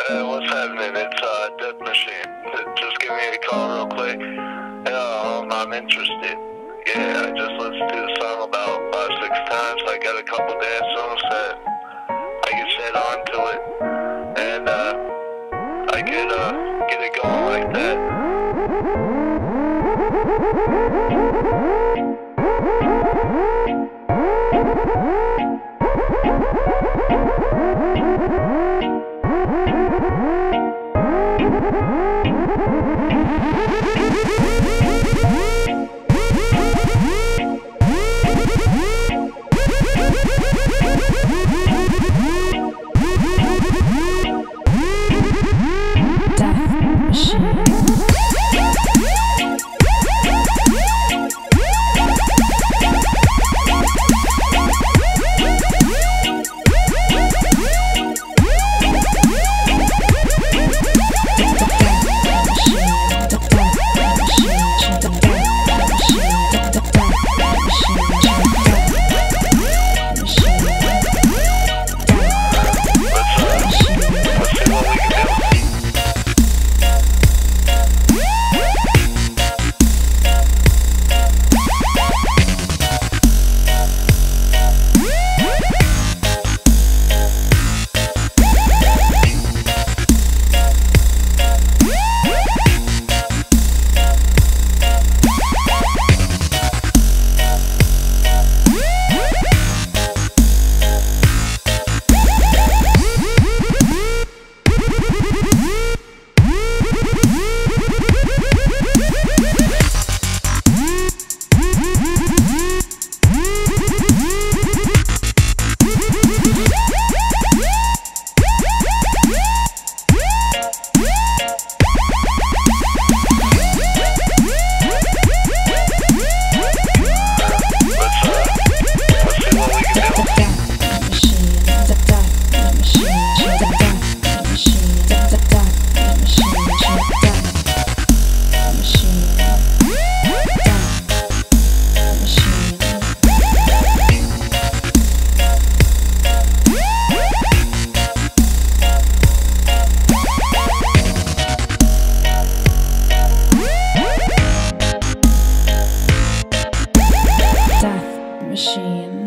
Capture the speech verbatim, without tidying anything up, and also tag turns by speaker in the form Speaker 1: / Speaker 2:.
Speaker 1: Hey, what's happening? It's uh, Death Machine. Just give me a call real quick. Yeah, um, I'm interested. Yeah, I just listened to the song about five, six times. I got a couple dance songs that I can set on to it, and uh, I could uh, get it going like that.
Speaker 2: Machine.